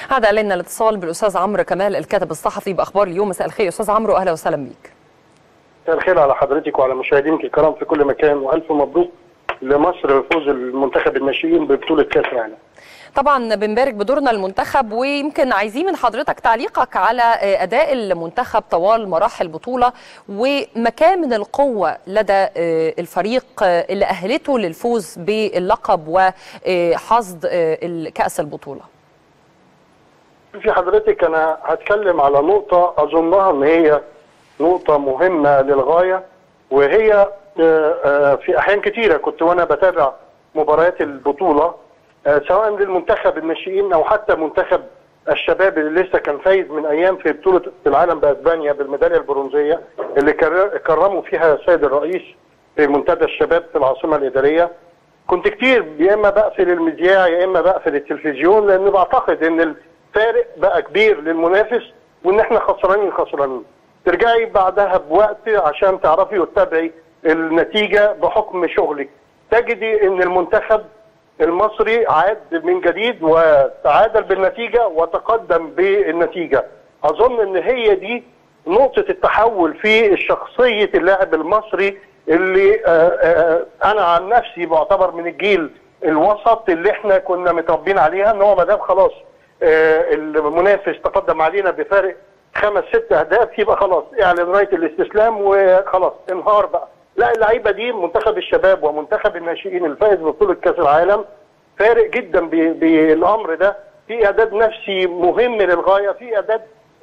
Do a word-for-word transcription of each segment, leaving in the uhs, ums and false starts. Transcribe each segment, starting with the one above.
هذا علينا الاتصال بالاستاذ عمرو كمال الكاتب الصحفي باخبار اليوم. مساء الخير استاذ عمرو، اهلا وسهلا بيك. مساء الخير على حضرتك وعلى مشاهدينك الكرام في كل مكان، والف مبروك لمصر بفوز المنتخب الناشئين ببطوله كاس العالم. طبعا بنبارك بدورنا المنتخب، ويمكن عايزين من حضرتك تعليقك على اداء المنتخب طوال مراحل البطوله ومكان من القوه لدى الفريق اللي اهلته للفوز باللقب وحصد كاس البطوله. في حضرتك انا هتكلم على نقطه اظنها ان هي نقطه مهمه للغايه، وهي في احيان كتيره كنت وانا بتابع مباريات البطوله سواء للمنتخب الناشئين او حتى منتخب الشباب اللي لسه كان فايز من ايام في بطوله العالم باسبانيا بالميداليه البرونزيه اللي كرموا فيها السيد الرئيس في منتدى الشباب في العاصمه الاداريه. كنت كتير يا اما بقفل المذياع يا اما بقفل التلفزيون، لان بعتقد ان الفارق بقى كبير للمنافس وان احنا خسرانين خسرانين. ترجعي بعدها بوقت عشان تعرفي وتتابعي النتيجه بحكم شغلك، تجدي ان المنتخب المصري عاد من جديد وتعادل بالنتيجه وتقدم بالنتيجه. اظن ان هي دي نقطه التحول في شخصيه اللاعب المصري اللي آآ آآ انا عن نفسي بعتبر من الجيل الوسط اللي احنا كنا متربين عليها، ان هو ما دام خلاص المنافس تقدم علينا بفارق خمس ست اهداف يبقى خلاص اعلن رايه الاستسلام وخلاص انهار بقى. لا، اللعيبه دي منتخب الشباب ومنتخب الناشئين الفائز ببطوله كاس العالم فارق جدا بالامر ده، في اعداد نفسي مهم للغايه، في اعداد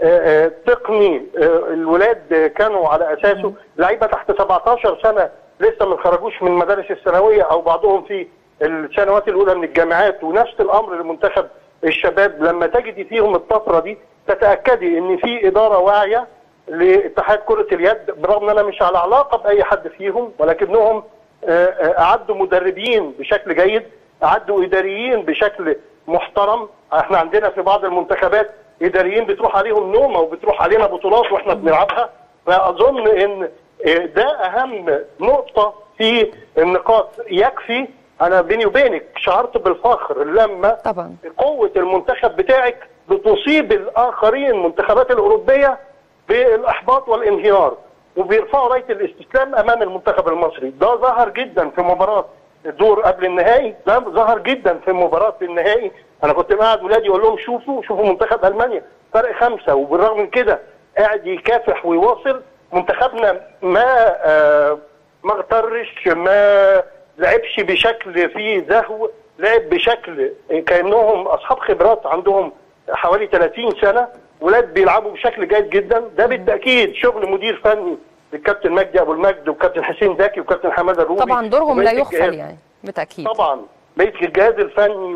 تقني الولاد كانوا على اساسه، لعيبه تحت سبعتاشر سنه لسه ما خرجوش من المدارس الثانويه او بعضهم في السنوات الاولى من الجامعات، ونفس الامر لمنتخب الشباب. لما تجدي فيهم الطفره دي تتاكدي ان في اداره واعيه لاتحاد كرة اليد، برغم ان انا مش على علاقة باي حد فيهم، ولكنهم اعدوا مدربين بشكل جيد، اعدوا اداريين بشكل محترم. احنا عندنا في بعض المنتخبات اداريين بتروح عليهم نومة وبتروح علينا بطولات واحنا بنلعبها، فاظن ان ده اهم نقطة في النقاط. يكفي انا بيني وبينك شعرت بالفخر لما طبعا قوة المنتخب بتاعك بتصيب الاخرين المنتخبات الاوروبيه بالاحباط والانهيار، وبيرفعوا رايه الاستسلام امام المنتخب المصري. ده ظهر جدا في مباراه الدور قبل النهائي، ده ظهر جدا في مباراه النهائي. انا كنت قاعد ولادي اقول لهم شوفوا شوفوا منتخب المانيا فرق خمسه، وبالرغم من كده قاعد يكافح ويواصل. منتخبنا ما آه ما اغترش، ما لعبش بشكل فيه زهو، لعب بشكل كانهم اصحاب خبرات عندهم حوالي ثلاثين سنه، ولاد بيلعبوا بشكل جيد جدا. ده بالتاكيد شغل مدير فني الكابتن مجدي ابو المجد والكابتن حسين زكي والكابتن حماده الروبي، طبعا دورهم لا يغفل يعني بالتاكيد. طبعا بقيه الجهاز الفني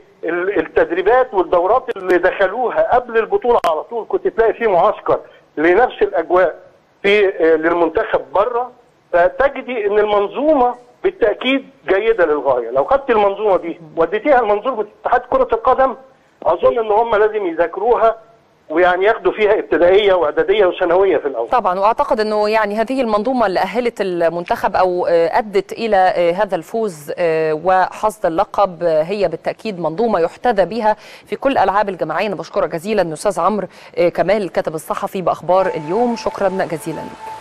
والتدريبات والدورات اللي دخلوها قبل البطوله على طول، كنت تلاقي فيه معسكر لنفس الاجواء في للمنتخب بره، فتجدي ان المنظومه بالتاكيد جيده للغايه. لو خدت المنظومه دي وديتيها لمنظومه اتحاد كره القدم، اظن ان هم لازم يذاكروها ويعني ياخدوا فيها ابتدائيه واعداديه وثانويه في الاول. طبعا، واعتقد انه يعني هذه المنظومه اللي اهلت المنتخب او ادت الى هذا الفوز وحصد اللقب هي بالتاكيد منظومه يحتذى بها في كل الالعاب الجماعيه. انا بشكرك جزيلا استاذ عمرو كمال الكاتب الصحفي باخبار اليوم، شكرا جزيلا لك.